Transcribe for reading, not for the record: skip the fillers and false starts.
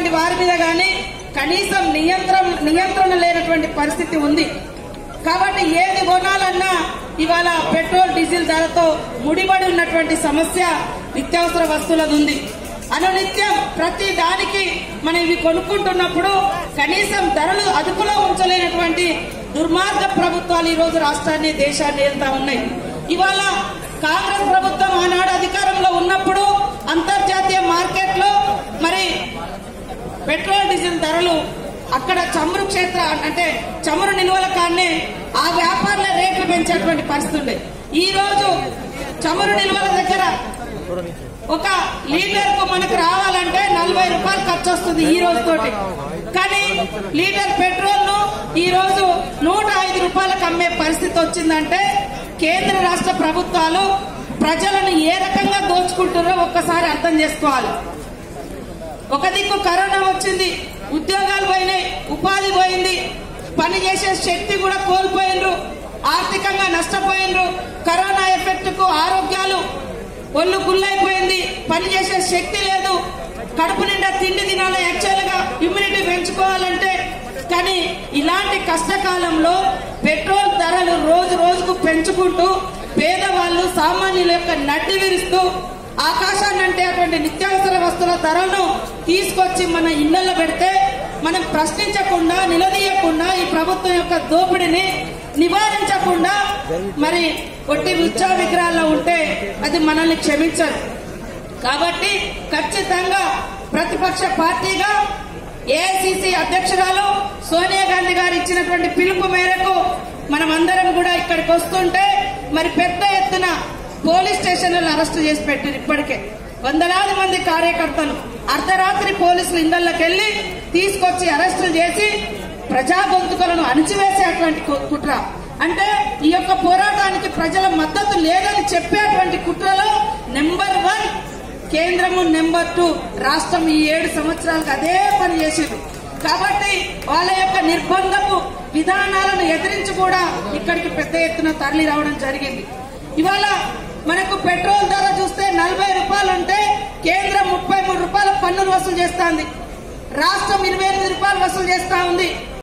చేసేటువంటి వారి మీద గాని కనీసం నియంత్రణ లేనటువంటి పరిస్థితి ఉంది. కాబట్టి ఏది కొనాలన్నా ఇవాళ పెట్రోల్ డీజిల్ ధరతో ముడిపడి ఉన్నటువంటి సమస్య నిత్యావసర వస్తువులది ఉంది. అనునిత్యం ప్రతి దానికి మనం ఇవి కొనుక్కుంటున్నప్పుడు కనీసం ధరలు అదుపులో ఉంచలేనటువంటి దుర్మార్గ ప్రభుత్వాలు ఈ రోజు రాష్ట్రాన్ని దేశాన్ని ఏలుతా ఉన్నాయి. ఇవాళ కాంగ్రెస్ ప్రభుత్వం ఆనాడు అధికారంలో ఉన్నప్పుడు అంతర్జాతీయ మార్కెట్ లో మరి పెట్రోల్ డీజిల్ ధరలు అక్కడ చమురు క్షేత్ర అంటే చమురు నిల్వల కాన్నే ఆ వ్యాపారుల రేట్లు పెంచేటువంటి పరిస్థితి ఉండే. ఈ రోజు చమురు నిల్వల దగ్గర ఒక లీటర్ కు మనకు రావాలంటే 40 రూపాయలు ఖర్చు వస్తుంది ఈ రోజు తోటి. కానీ లీటర్ పెట్రోల్ ను ఈ రోజు 105 రూపాయలకు అమ్మే పరిస్థితి వచ్చిందంటే కేంద్ర రాష్ట్ర ప్రభుత్వాలు ప్రజలను ఏ రకంగా దోచుకుంటున్నారో ఒక్కసారి అర్థం చేసుకోవాలి. ఒక దిక్కు కరోనా వచ్చింది, ఉద్యోగాలు పోయినాయి, ఉపాధి పోయింది, పని చేసే శక్తి కూడా కోల్పోయినరు, ఆర్థికంగా నష్టపోయినరు. కరోనా ఎఫెక్ట్ కు ఆరోగ్యాలు ఒళ్ళు గుల్లైపోయింది, పని చేసే శక్తి లేదు, కడుపు నిండా తిండి తినాలి, యాక్చువల్ గా ఇమ్యూనిటీ పెంచుకోవాలంటే. కానీ ఇలాంటి కష్టకాలంలో పెట్రోల్ ధరలు రోజు రోజుకు పెంచుకుంటూ పేదవాళ్లు సామాన్యుల యొక్క నడ్డి విరుస్తూ ఆకాశాన్ని అంటే అటువంటి నిత్యావసర వస్తువుల ధరలను తీసుకొచ్చి మన ఇళ్లలో పెడితే మనం ప్రశ్నించకుండా నిలదీయకుండా ఈ ప్రభుత్వం యొక్క దోపిడీని నివారించకుండా మరి ఒట్టి ఉత్సవ విగ్రహాల్లో ఉంటే అది మనల్ని క్షమించదు. కాబట్టి ఖచ్చితంగా ప్రతిపక్ష పార్టీగా ఏఐసిసి అధ్యక్షురాలు సోనియా గాంధీ గారు ఇచ్చినటువంటి పిలుపు మేరకు మనమందరం కూడా ఇక్కడికి వస్తుంటే మరి పెద్ద ఎత్తున పోలీస్ స్టేషన్లను అరెస్టు చేసి పెట్టారు. ఇప్పటికే వందలాది మంది కార్యకర్తలు అర్ధరాత్రి పోలీసులు ఇళ్లకి వెళ్లి తీసుకొచ్చి అరెస్టులు చేసి ప్రజా గొంతుకలను అణిచివేసేటువంటి కుట్ర. అంటే ఈ యొక్క పోరాటానికి ప్రజల మద్దతు లేదని చెప్పేటువంటి కుట్రలో నెంబర్ 1 కేంద్రము, నెంబర్ 2 రాష్ట్రం ఈ 7 సంవత్సరాలకు అదే పని చేసింది. కాబట్టి వాళ్ళ యొక్క నిర్బంధపు విధానాలను ఎదిరించి కూడా ఇక్కడికి పెద్ద ఎత్తున తరలి రావడం జరిగింది. ఇవాళ మనకు పెట్రోల్ ధర చూస్తే 40 రూపాయలు ఉంటే కేంద్రం 33 రూపాయల పన్నులు వసూలు చేస్తోంది, రాష్ట్రం 28 రూపాయలు వసూలు చేస్తా ఉంది.